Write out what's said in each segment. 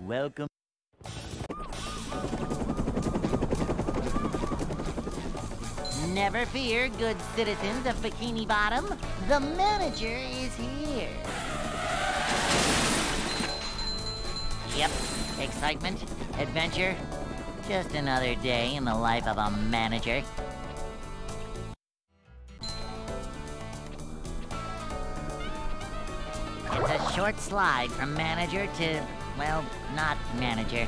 welcome. Never fear, good citizens of Bikini Bottom. The manager is here. Yep, excitement, adventure. Just another day in the life of a manager. It's a short slide from manager to, well, not manager.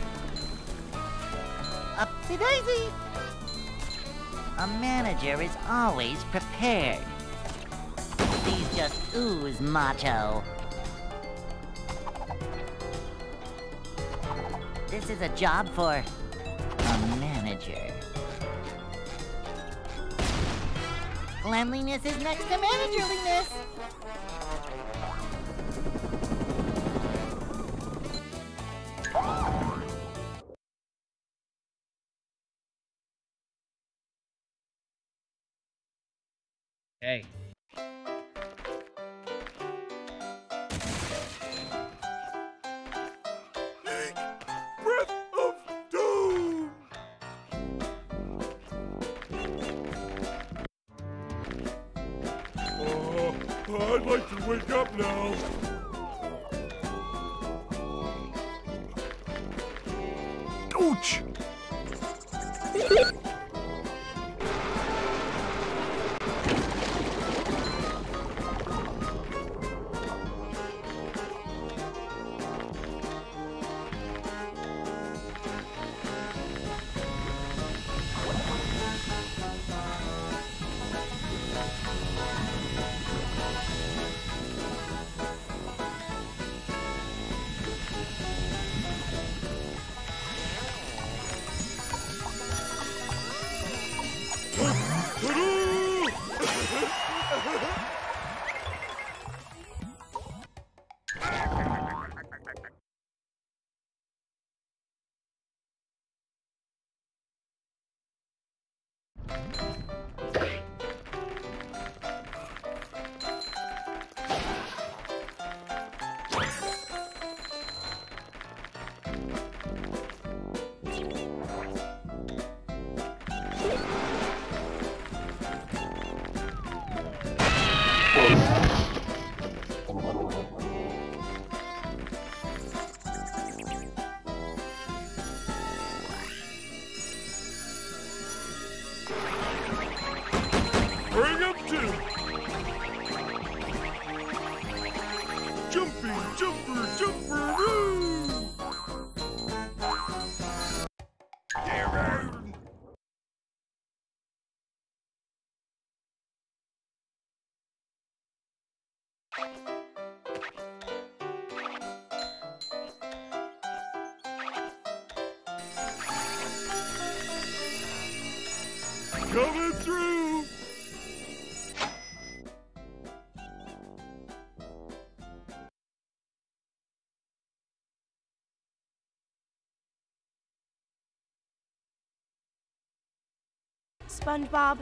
Upsy daisy! A manager is always prepared. These just ooze macho. This is a job for a manager. Cleanliness is next to managerliness. Hey. Breath of doom! I'd like to wake up now. Ouch! Bring up two. Jumping, jumper, jumperoo. Down. Coming through. SpongeBob.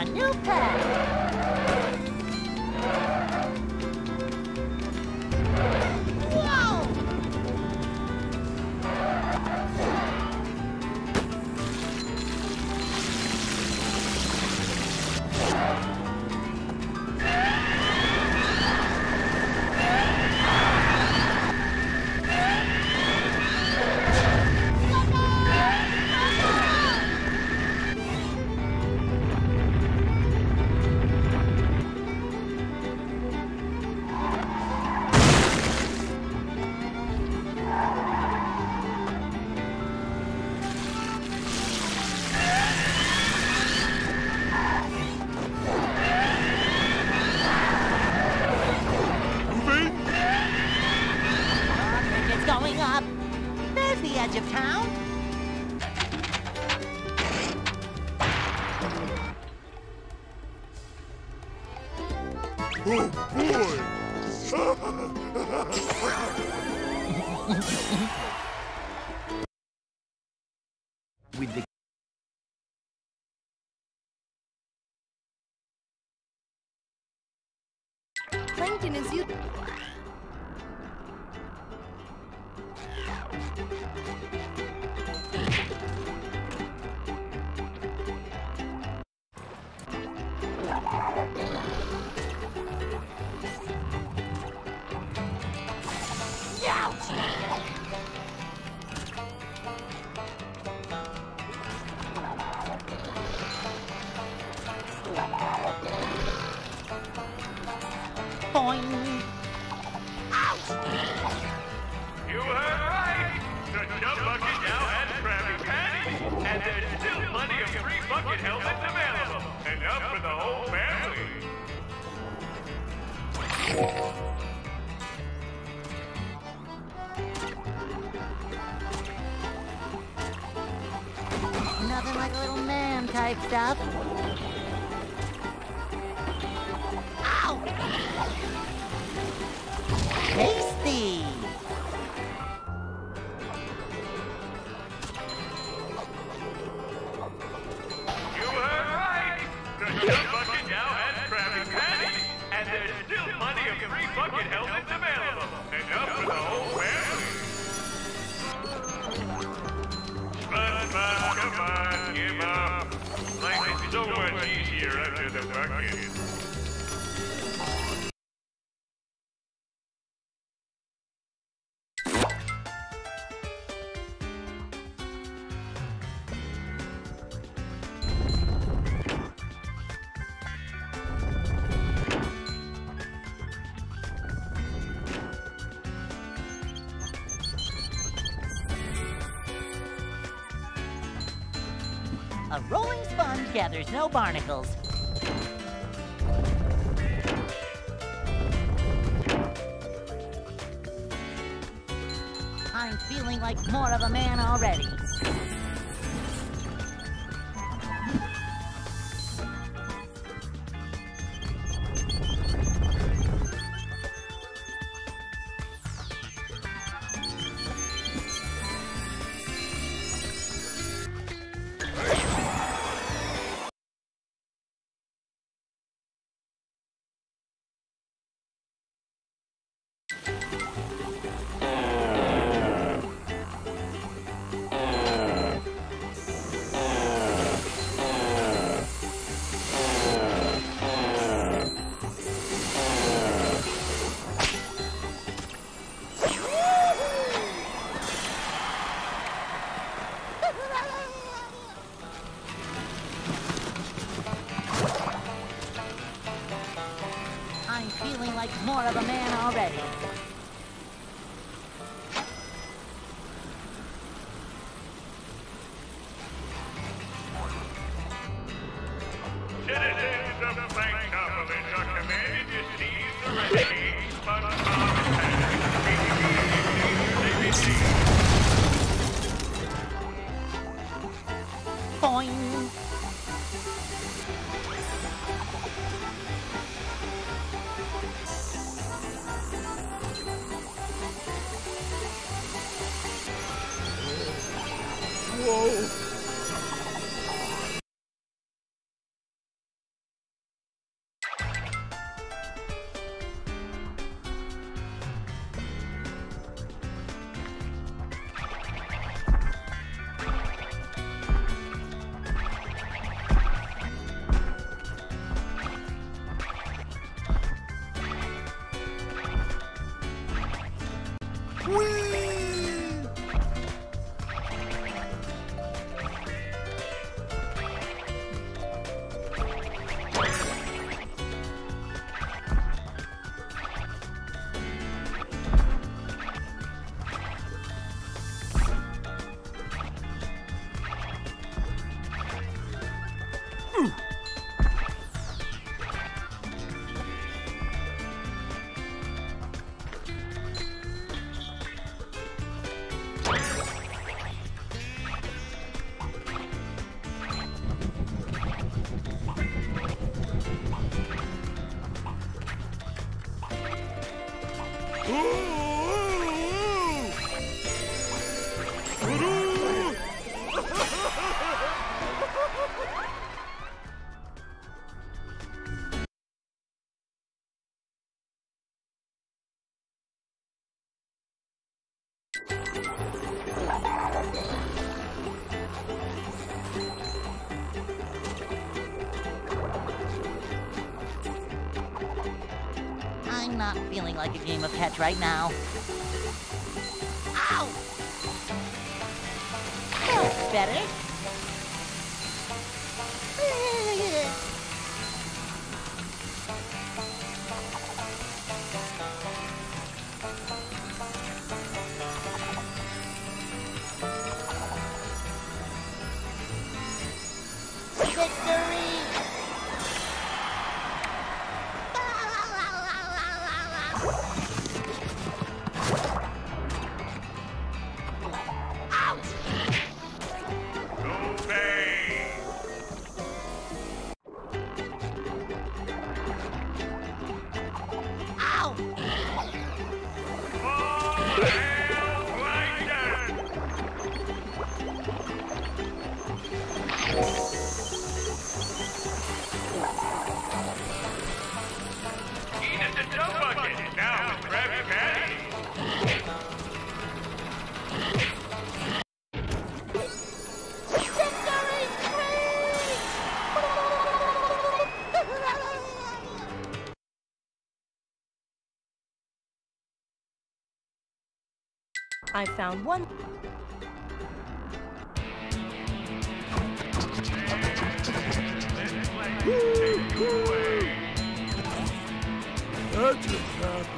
new pet! Whoa! It's going up. There's the edge of town. Oh, boy! With the Plankton is you. boing. You heard right! The Jump Bucket now has Krabby Patties, and there's still plenty of free bucket helmets available. Enough for the whole family. Nothing like a little man type stuff. Ow! Tasty! You heard right! The Jump Bucket now has Krabby Patties, and there's still plenty of free bucket helmets available. Enough for the whole family. SpongeBob, come on, give up. Life is so much easier under the bucket. A rolling sponge gathers no barnacles. I'm feeling like more of a man already. I'm feeling like more of a man already. Citizens of the Planktopolis are commanded to seize the remaining SpongeBob Boing! Whoa! I'm not feeling like a game of catch right now. Ow! That's better. Victory! I found one. That just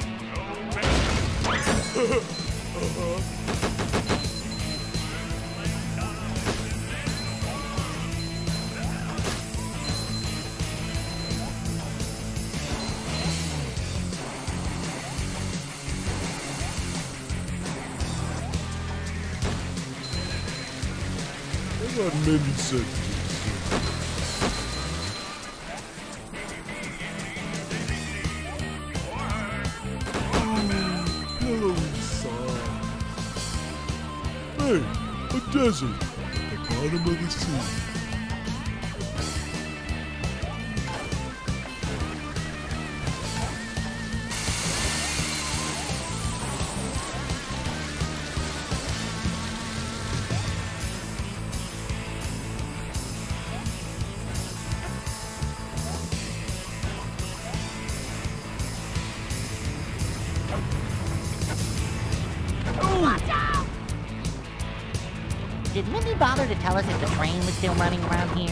happened. What many sentences? Hello inside. Hey, a desert at the bottom of the sea. Did Mindy bother to tell us if the train was still running around here?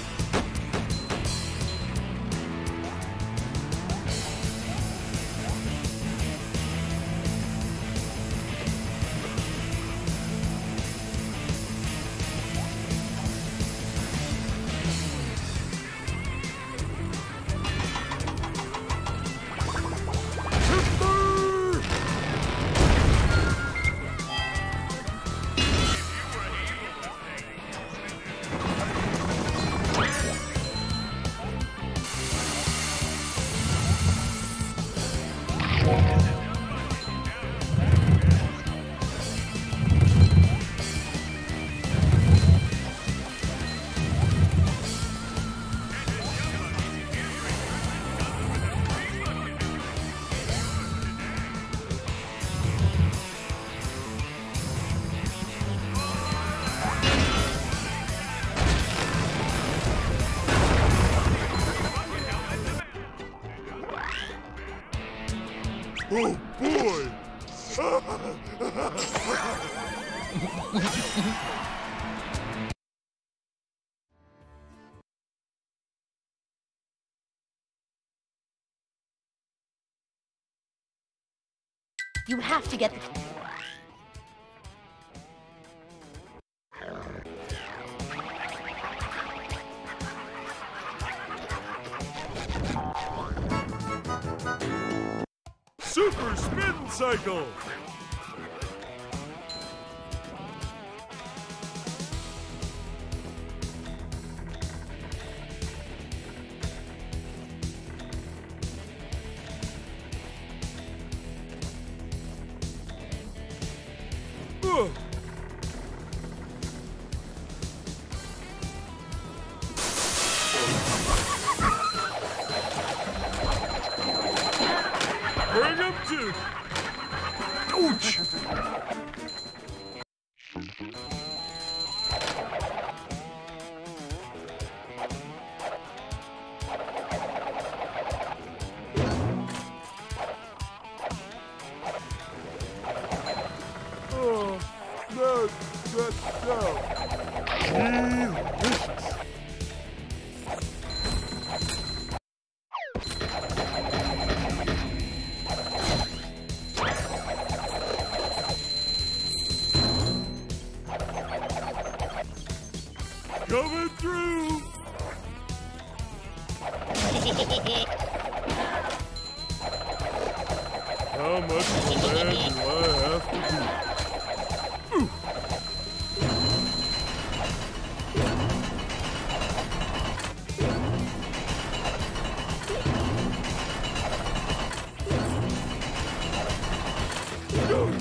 Oh boy! You have to get the... spin cycle. Bring him to. Ouch! Oh, no, delicious. Coming through! How much land do I have to do? Ooh. Go.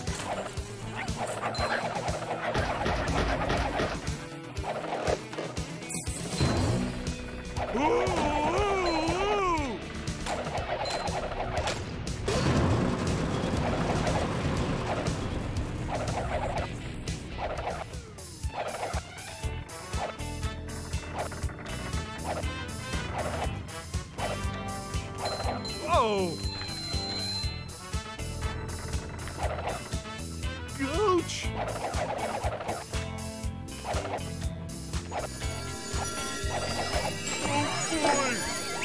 Oh! Gooch! Oh boy!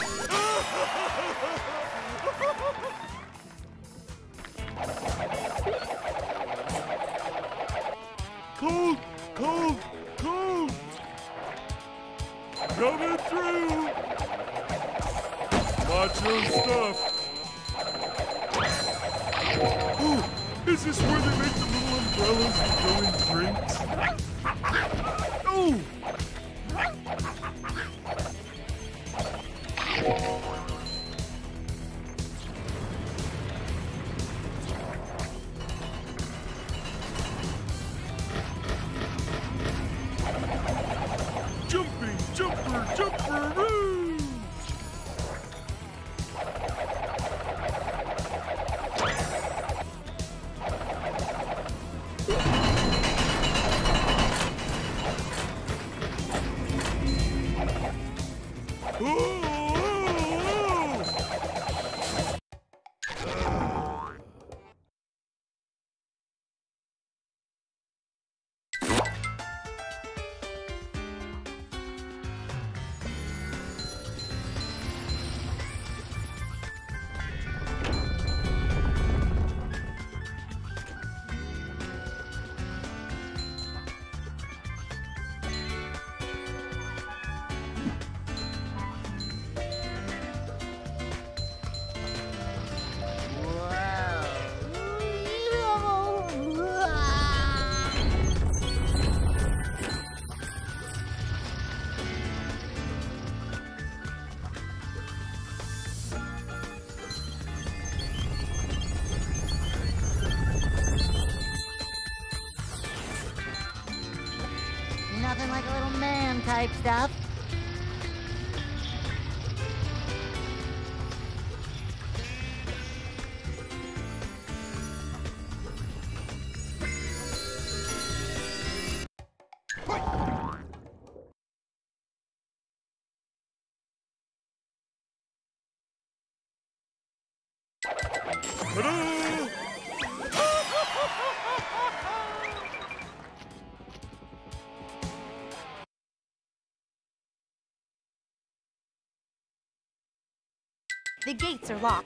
Cold! Cold! Cold! Coming through! Macho stuff! Ooh, is this where they make the little umbrellas that go in drinks? Ooh! Jumping, jumper, jumper-oo! Nothing like a little man type stuff. Ta-da! The gates are locked.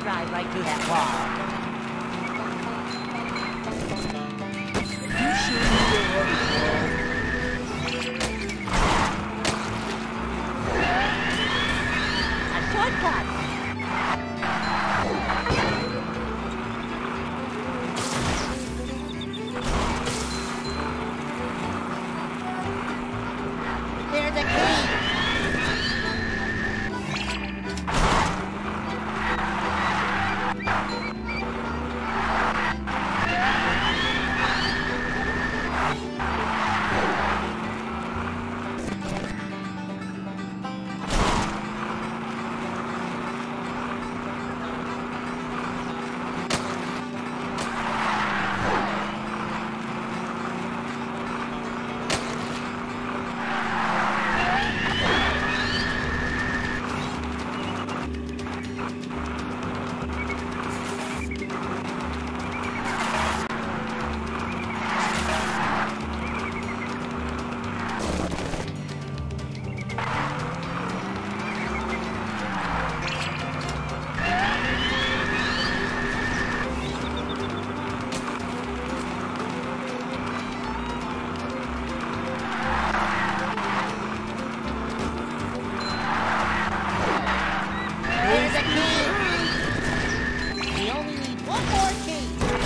drive right through that wall. You sure you don't want to A shortcut! There's a key! There's a key! We only need one more key!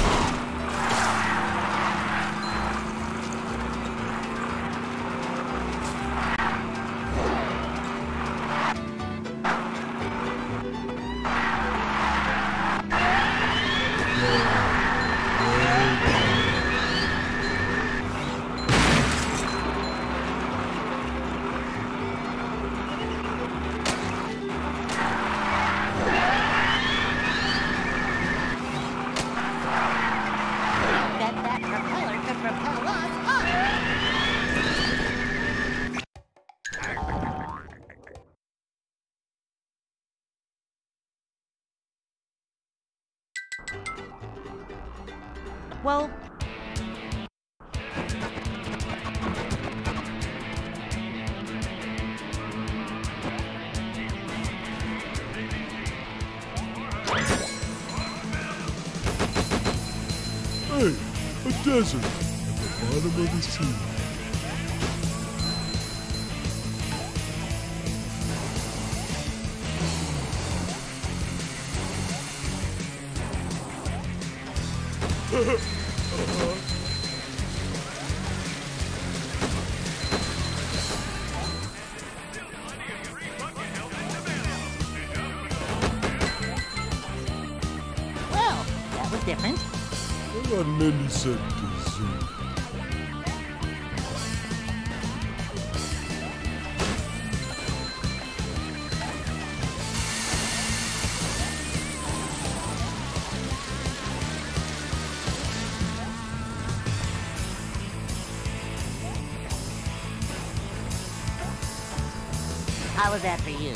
Bet that propeller could propel us up! Well... Hey, a desert at the bottom of the sea. Well, that was different. I got an Indy set to zoo. How was that for you?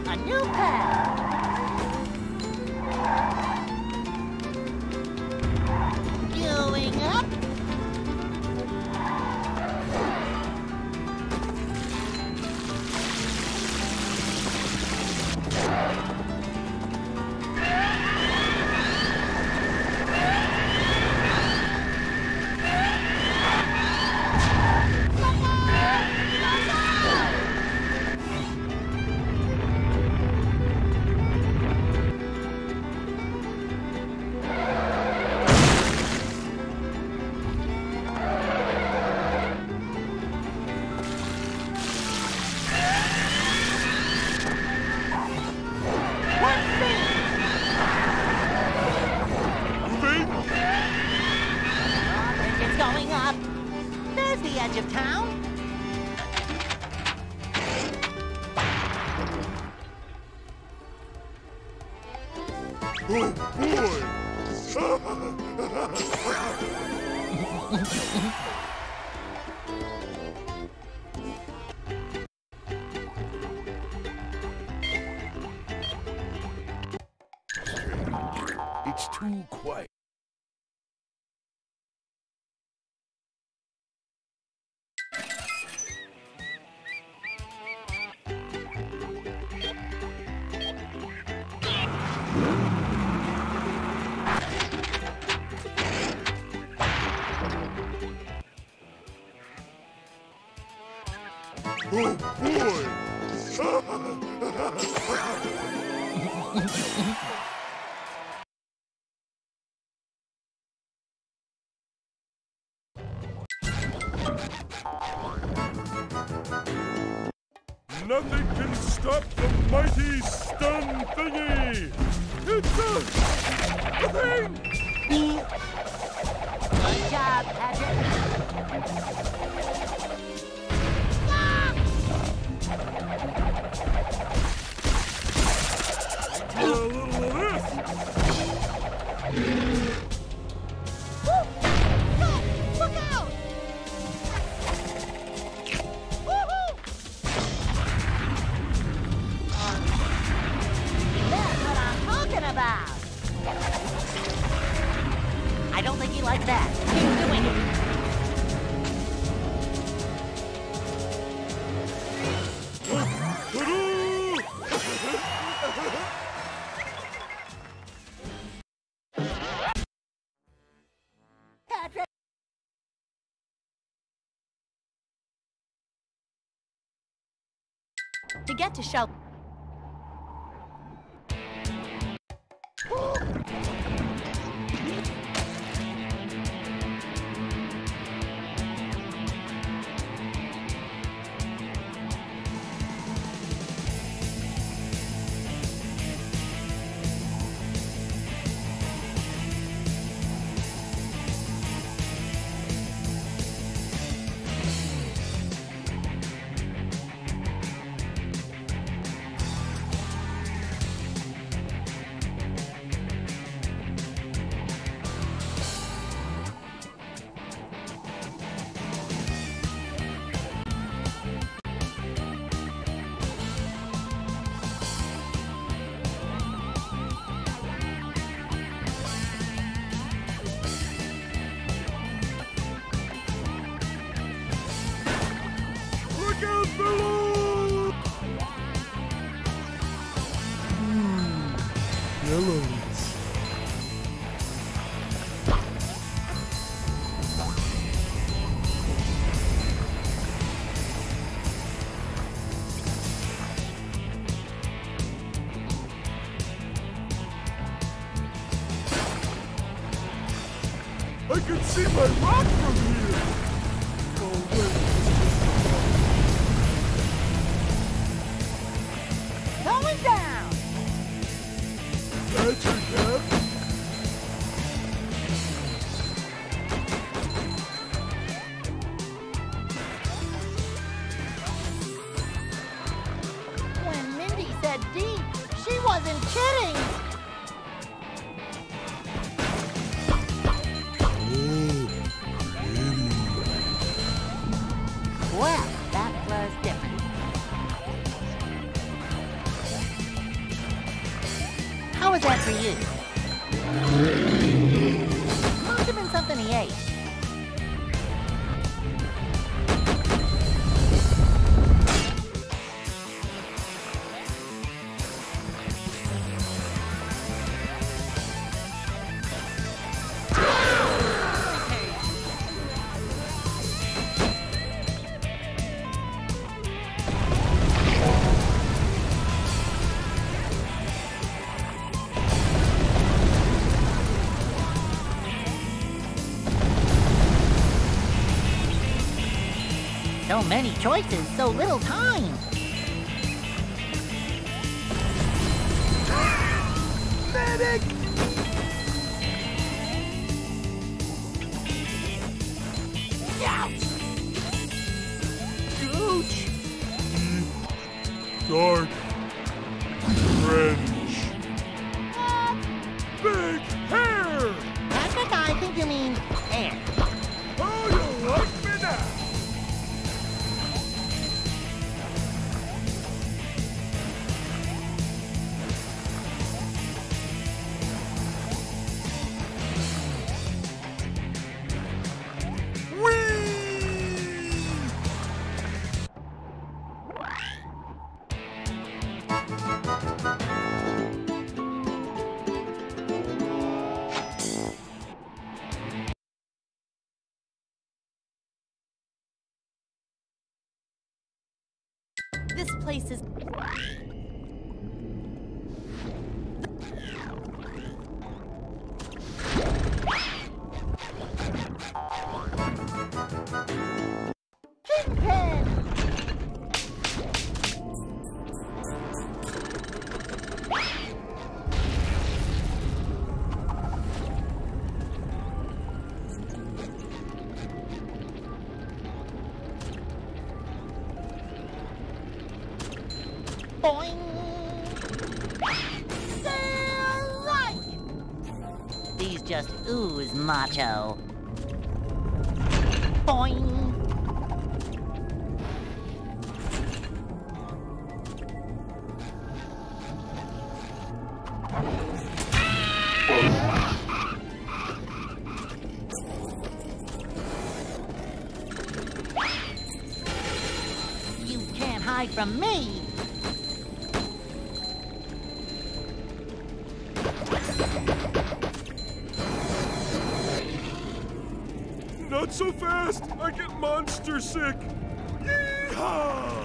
A new path. Going up. Going up. There's the edge of town. Oh, boy! It's too quiet. Oh, boy! Nothing can stop the mighty stun thingy! It's a thing! Good job, Patrick. A little of this! Look out! Woohoo! That's what I'm talking about. I don't think he likes that. Keep doing it. Patrick. To get to shelter. Look out below! Yellows. I can see my rock from here! Oh, wait. Going down. That's your cap? When Mindy said deep, she wasn't kidding. Well, that was different. was that for you? Must have been something he ate. So many choices, so little time. Medic! Ouch! Ouch! Deep, dark, trench. Big hair! Patrick, I think you mean air. Oh, you like me now? This place is... Kingpin! Boing! They're right! These just ooze macho. Boing! You can't hide from me! Not so fast! I get monster sick! Yeehaw!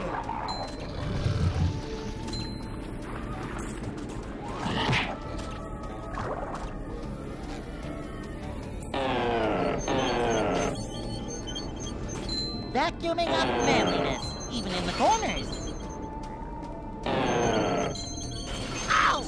Vacuuming up manliness, even in the corners. Ow!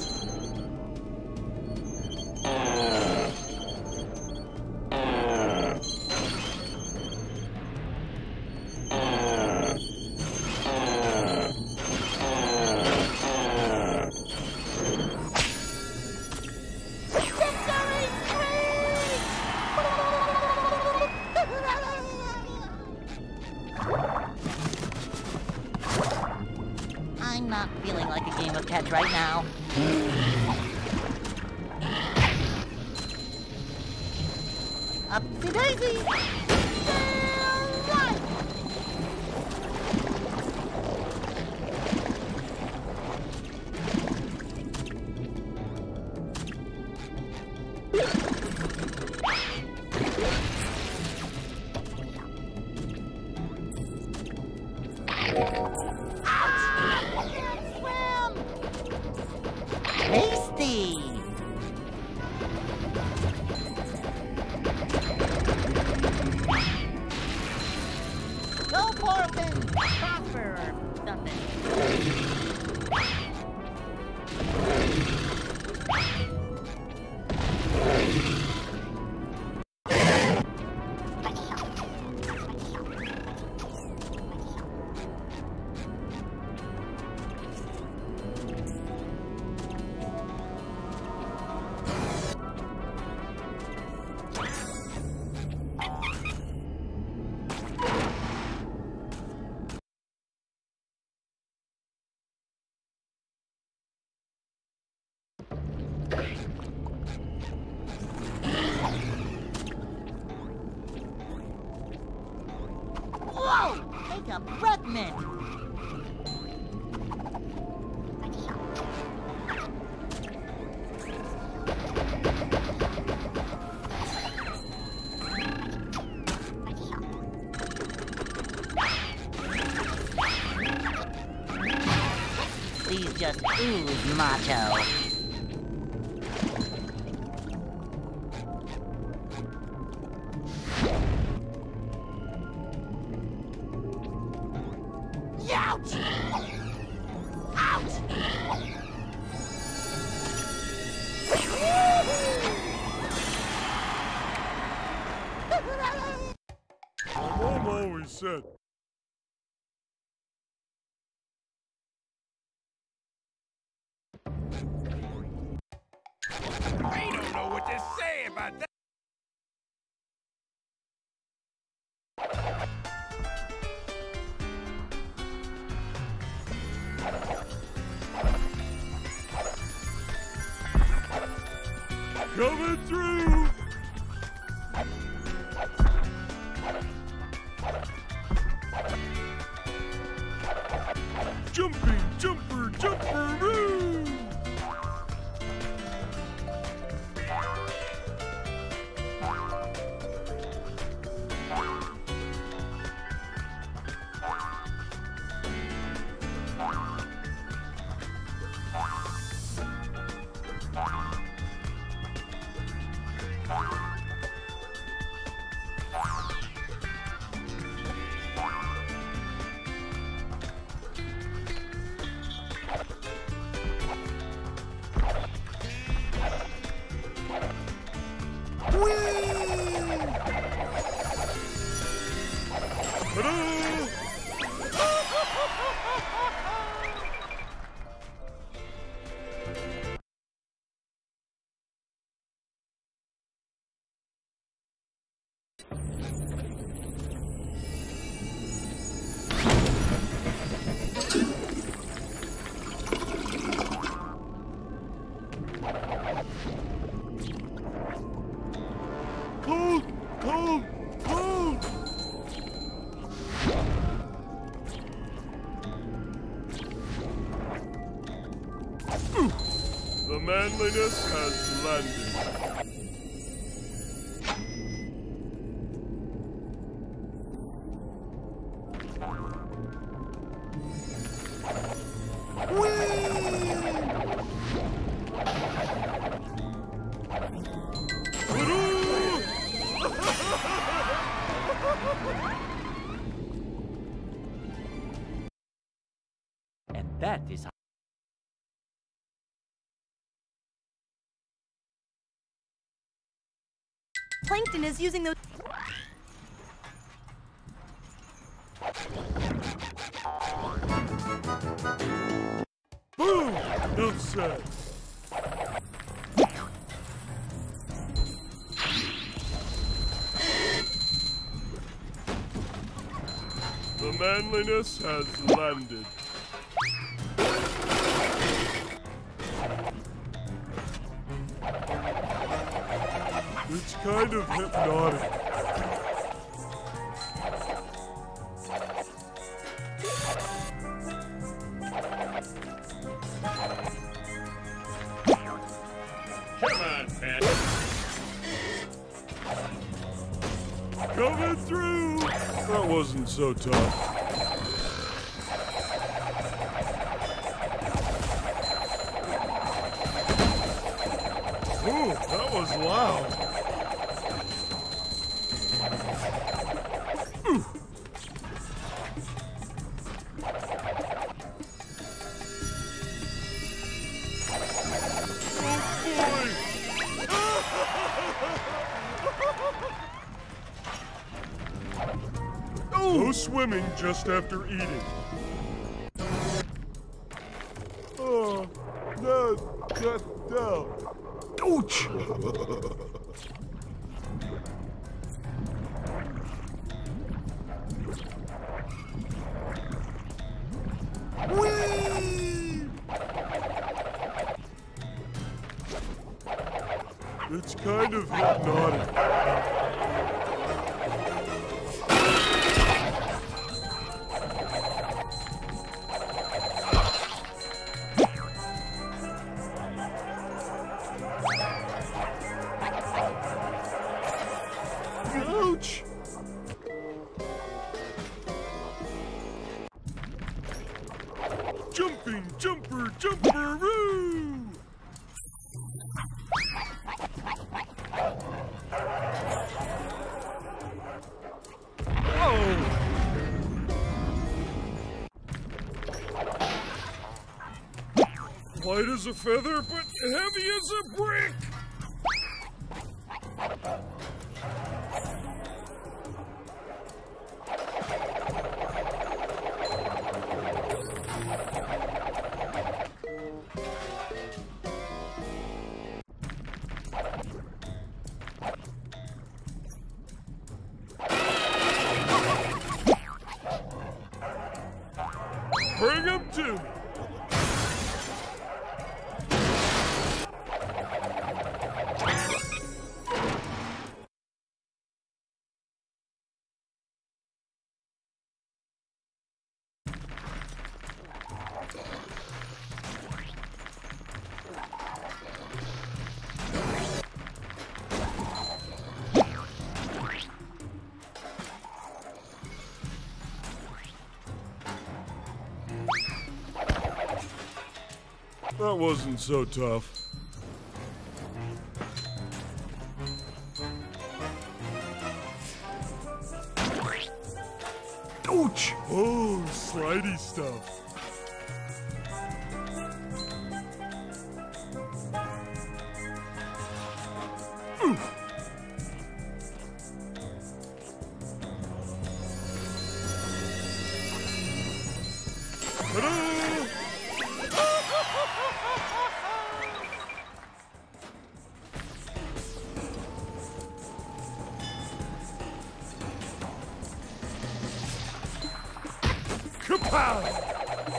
I'm not feeling like a game of catch right now. Upsy daisy! Right. Tasty! Go forth and prosper or something. take a breath mint. Please just ooze macho. Ouch! Ouch! My mom always said, I don't know what to say about that. coming through! Jumping, jumper, jumperoo! Cold, cold, cold! The manliness has landed. And that is how. Plankton is using those. Boom! Enough said. The manliness has landed. It's kind of hypnotic. Come on, Pat. Coming through! That wasn't so tough. Ooh, that was loud. No swimming just after eating. Oh, no. Ouch! Whee! It's kind of hypnotic. Light as a feather, but heavy as a brick! Bring him to me! That wasn't so tough. Ouch! Oh, slidey stuff. Oof. Ta-da! Kapow!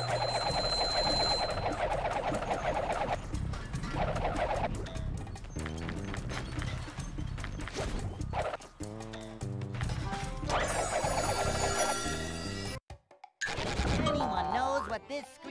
Anyone knows what this screen...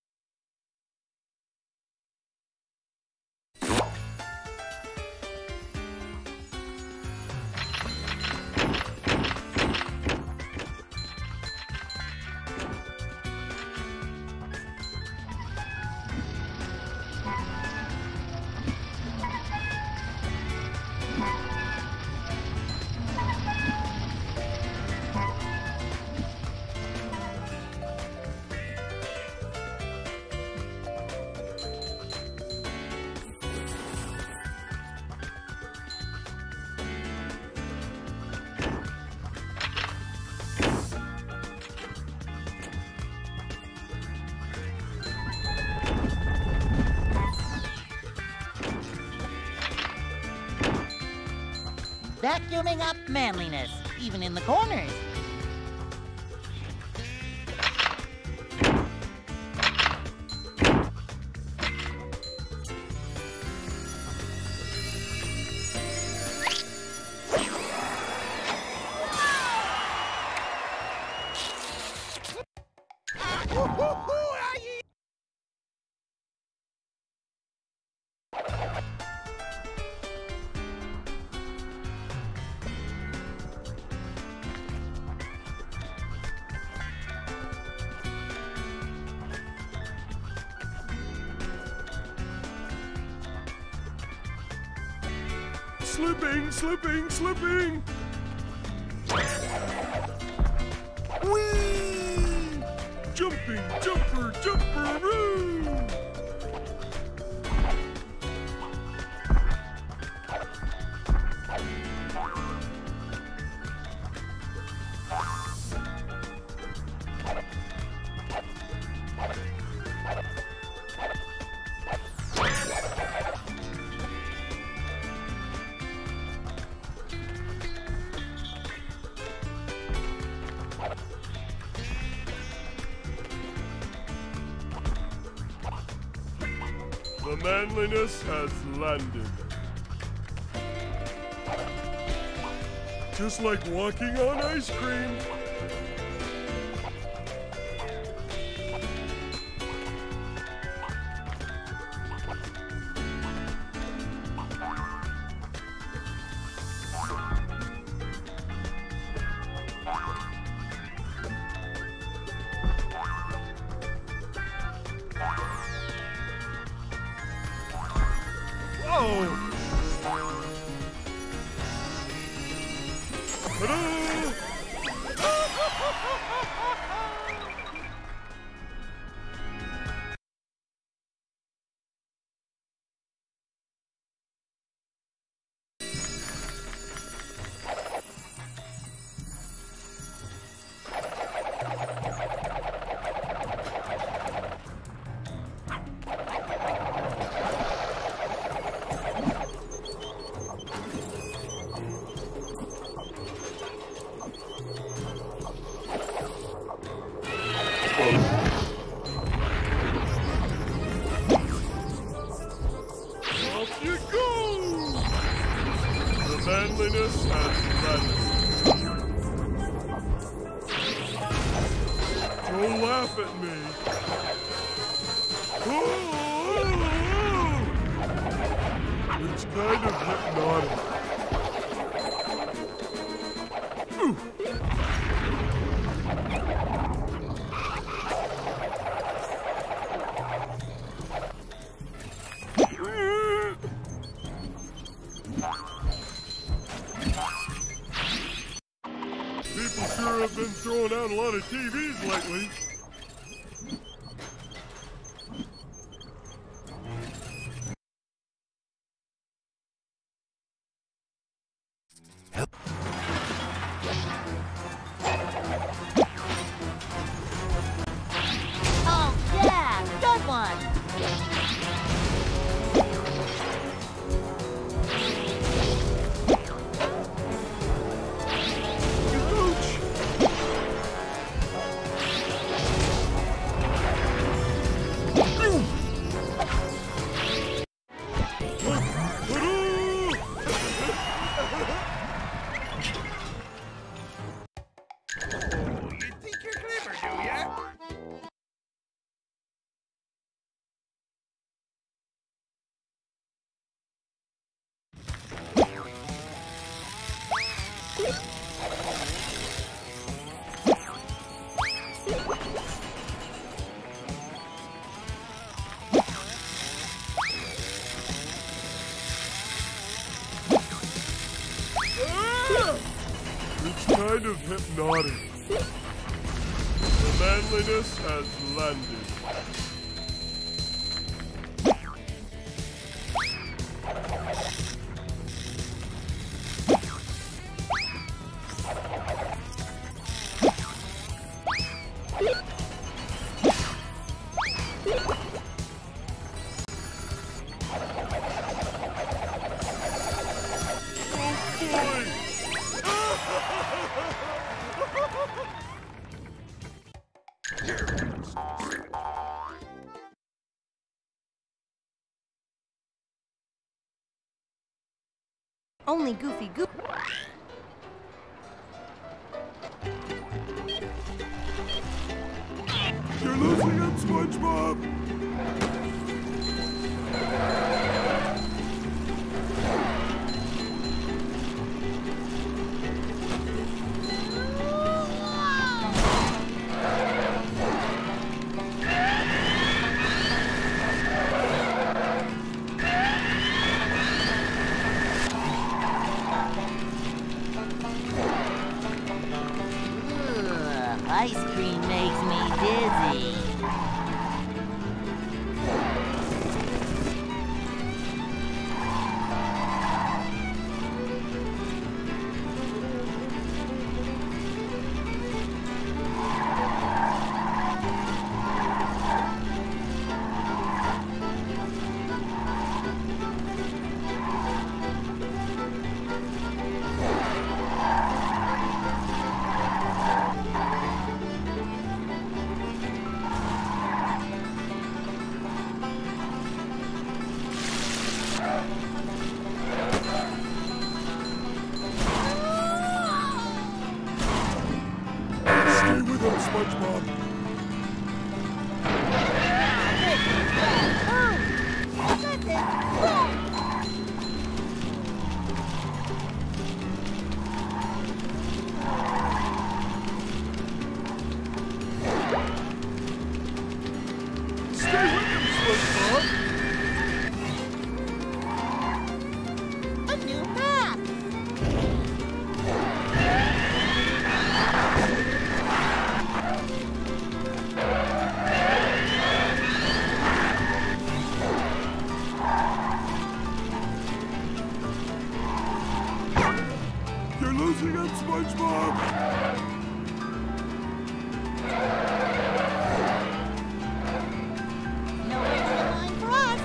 Vacuuming up manliness, even in the corners. Slipping, slipping, slipping! Whee! Jumping, jumper, jumper-oo! The manliness has landed. Just like walking on ice cream. Oh! Ta-da! manliness has landed. Don't laugh at me. It's kind of hypnotic. People sure have been throwing out a lot of TVs lately. Oh, yeah! Good one! You think you're clever, do ya? It's kind of hypnotic. The manliness has landed. Only Goofy Goof. You're losing it, SpongeBob! Ice cream makes me dizzy. Stay with him, SpongeBob. Stay with him, SpongeBob. A new map. You're losing it, SpongeBob. Nowhere in the line for us.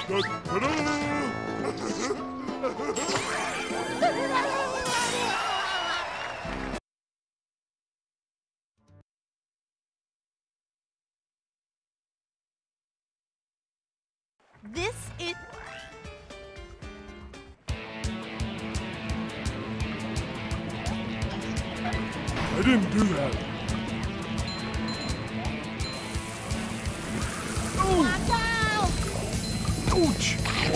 This is... I didn't do that. Watch out! Ouch!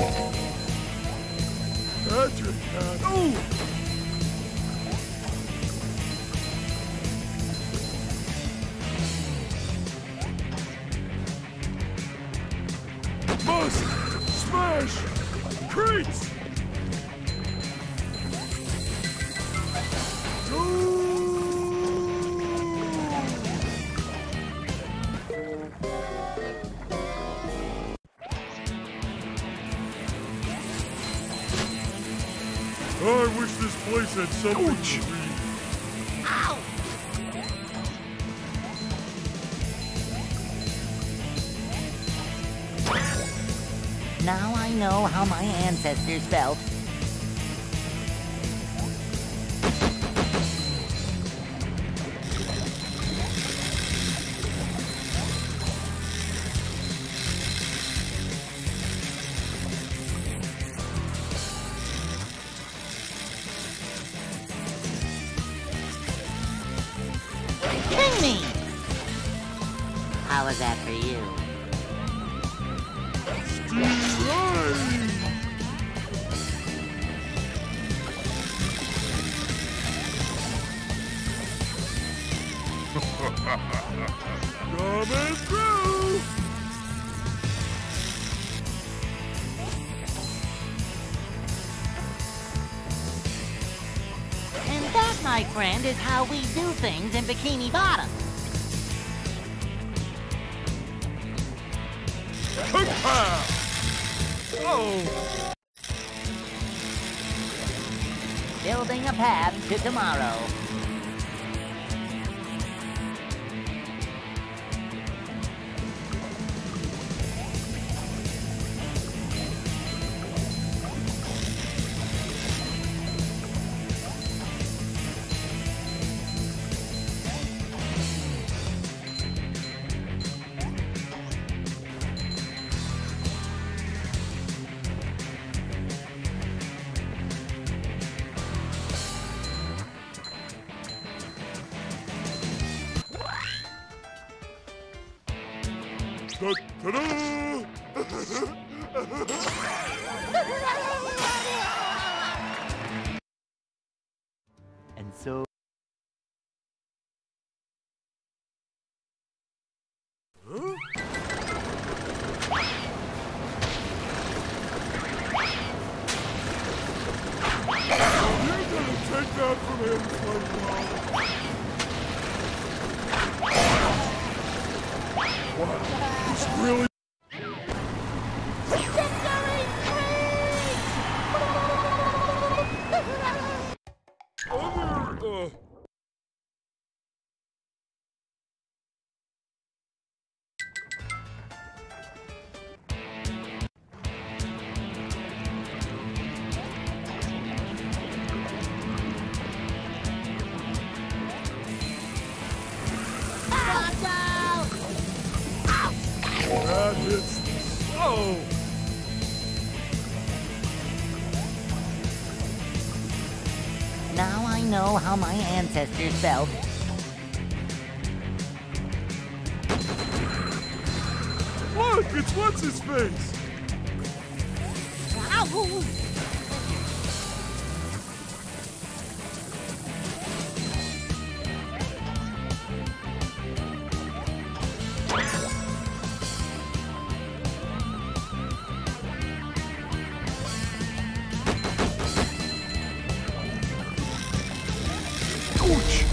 Patrick, cat. Oh! Must smash crates! Go! I wish this place had something to read. Ow! Now I know how my ancestors felt. King me! How was that for you? Coming through! And that, my friend, is how we do things in Bikini Bottom. Oh! Building a path to tomorrow. Ta-da! And so... Huh? You're gonna take that from him, SpongeBob. Wow, he's really... That hits the slow. Now I know how my ancestors felt. Look, it's what's-his-face. Ow! Ouch!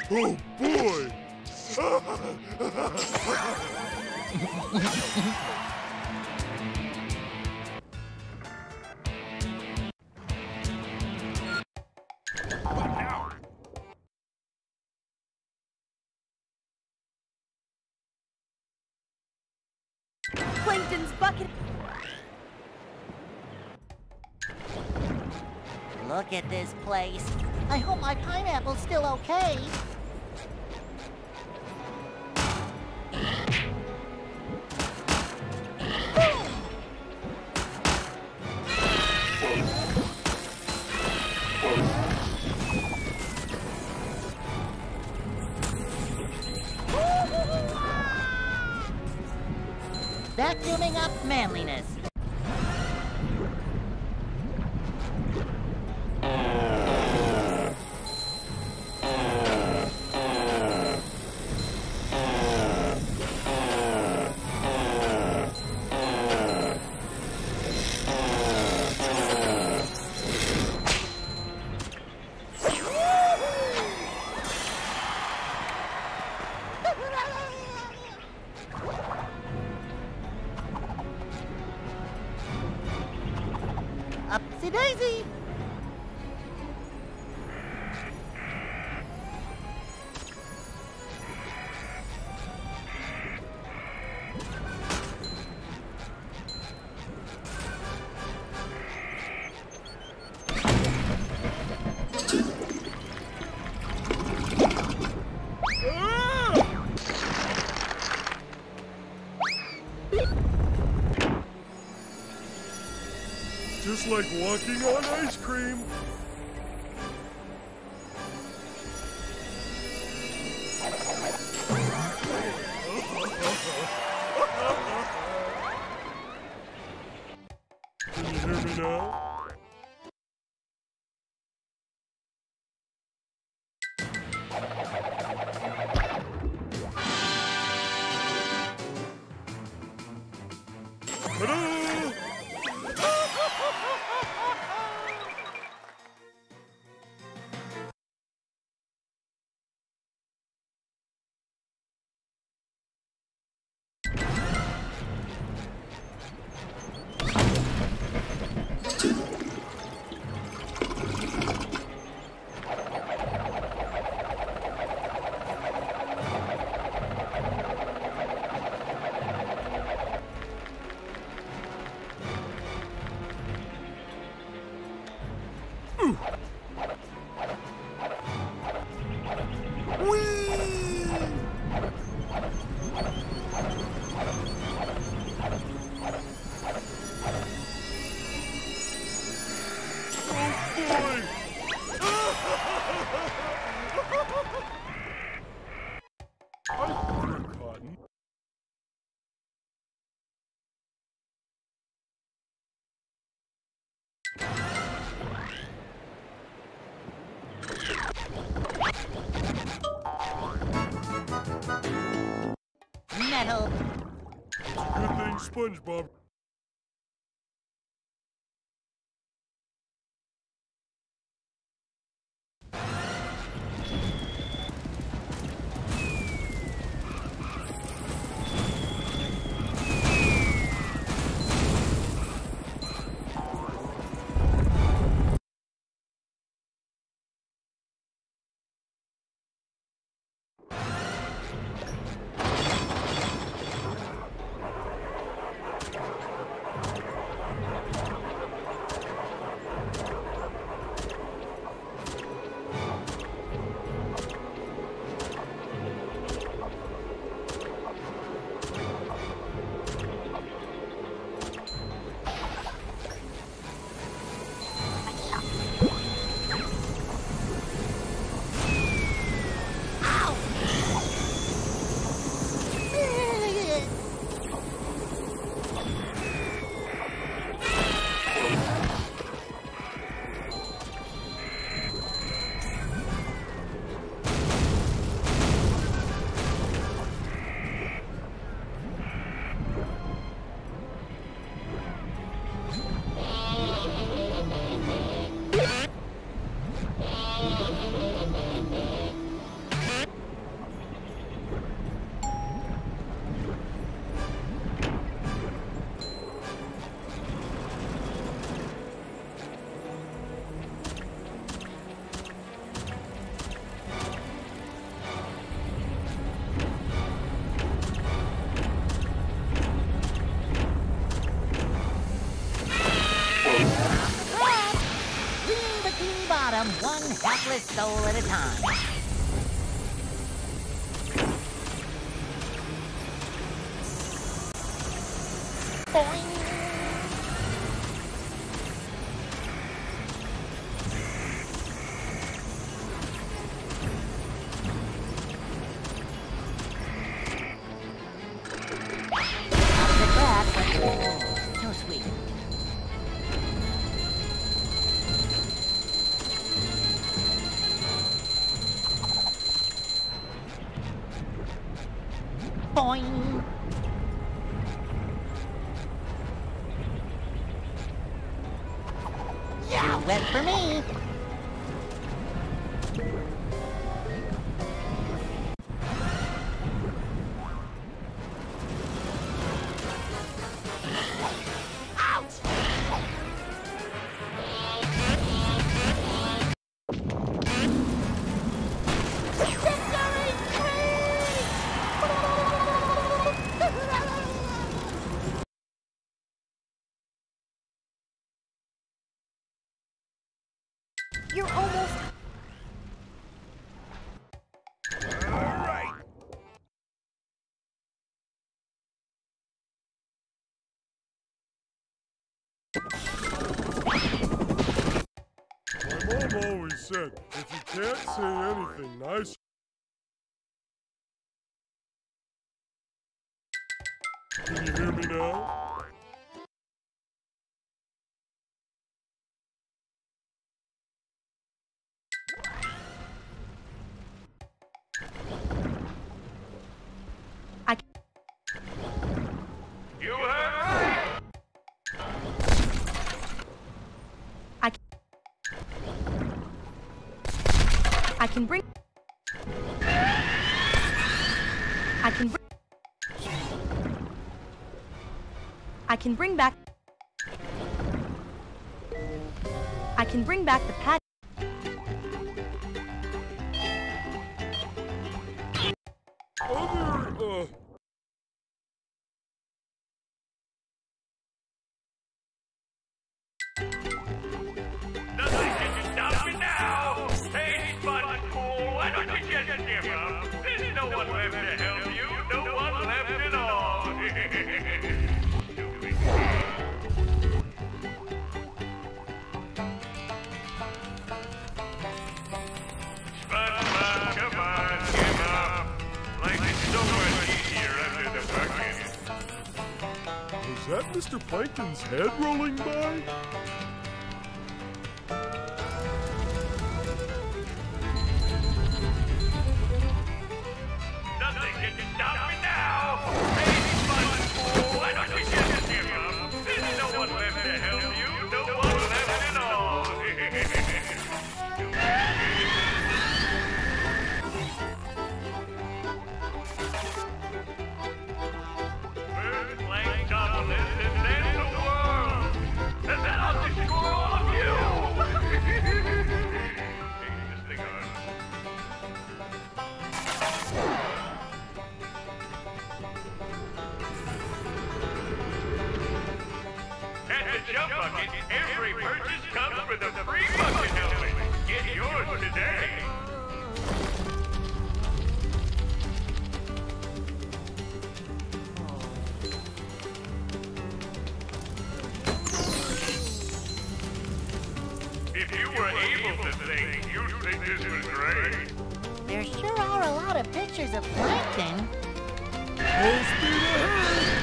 Oh boy! Plankton's bucket. Look at this place. I hope my pineapple's still okay. Vacuuming up manliness. Upsy daisy! Just like walking on ice cream. Can you hear me now? Ta-da! Cotton. Metal. Good thing SpongeBob. a soul at a time. Boing! So sweet. Boing! Yeah, wet for me. You're almost... My mom always said, if you can't say anything nice... Can you hear me now? You heard right! I can bring... I can bring... I can bring back... I can bring back the pad... Nothing can stop me now! Hey, SpongeBob, why don't you just give up? There's no one left to help you, no one left at all! Stupid kid. SpongeBob, come on, give up! Life is so much easier under the bucket. Was that Mr. Plankton's head rolling by? Nothing can stop me now! Hey, SpongeBob, why don't you just give up? There's no one left to help you, no one left at all! First Plank Dominus and then the world! And then I'll destroy all of you! Take this thing on. At the Jump Bucket, every purchase comes with a free bucket helmet. Get yours today. If you were able to think, you'd think this was great. There sure are a lot of pictures of plankton. Full speed ahead!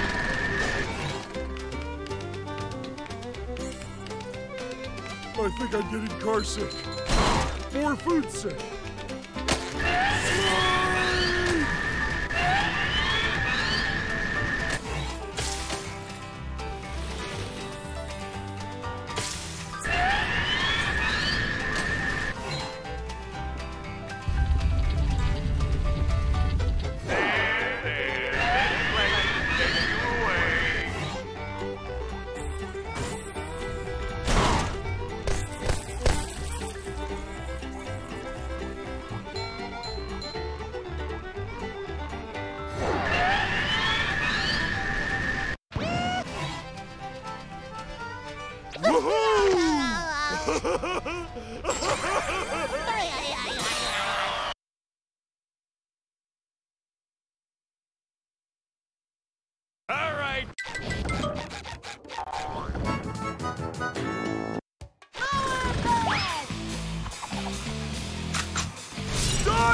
I think I'm getting car sick. Or food sick. Slide! There, this place will take you away.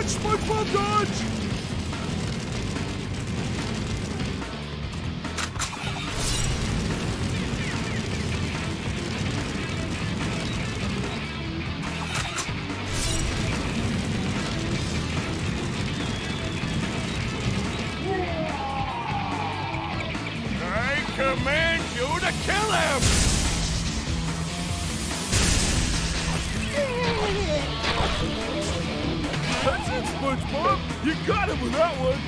Dodge, SpongeBob, dodge! I command you to kill him! That's it, SpongeBob! You got him with that one!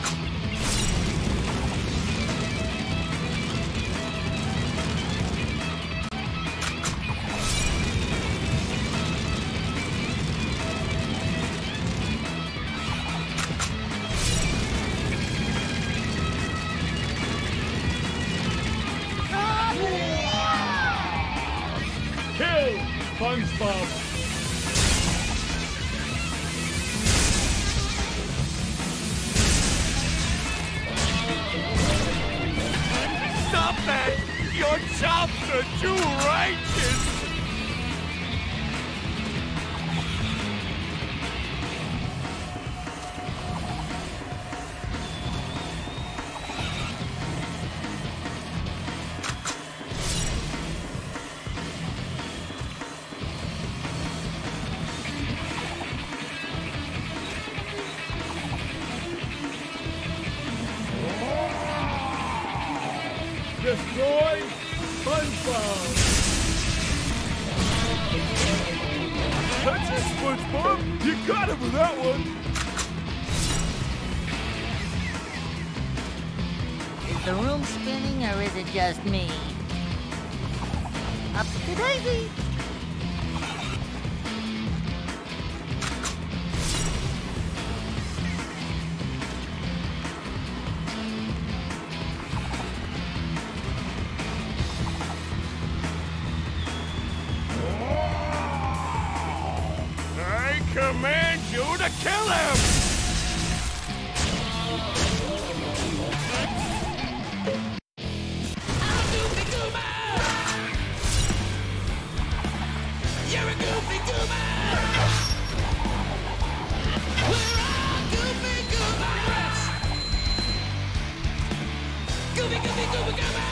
Kill SpongeBob! Stop that! Your chops are too righteous! Destroy SpongeBob! That's it, SpongeBob! You got him with that one! Is the room spinning or is it just me? Up to daisy! I command you to kill him! You're a goofy goober! We're all goofy goobers! Goofy, goofy, goober, goober!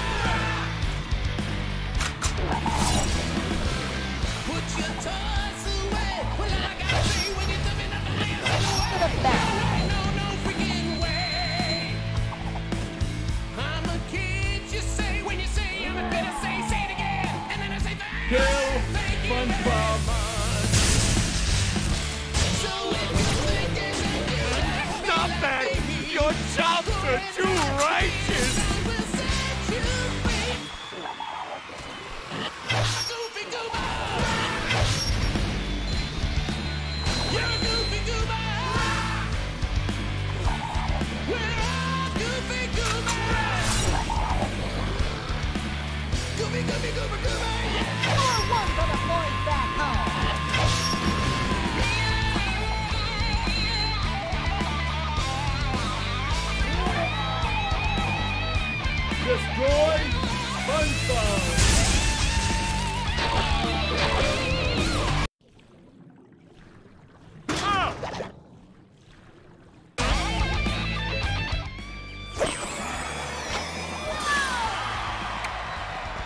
Put your toys away! Well, I gotta say, when you tell me not to dance to the back! No freaking way! I'm a kid, you say, when you say I'm a kid, I say it again! And then I say thank you! Kill SpongeBob! Stop that! Your chops are too righteous! Goofy goober goober! Or one for the boys back home! Destroy SpongeBob!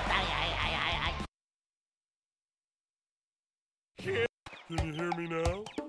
Can you hear me now?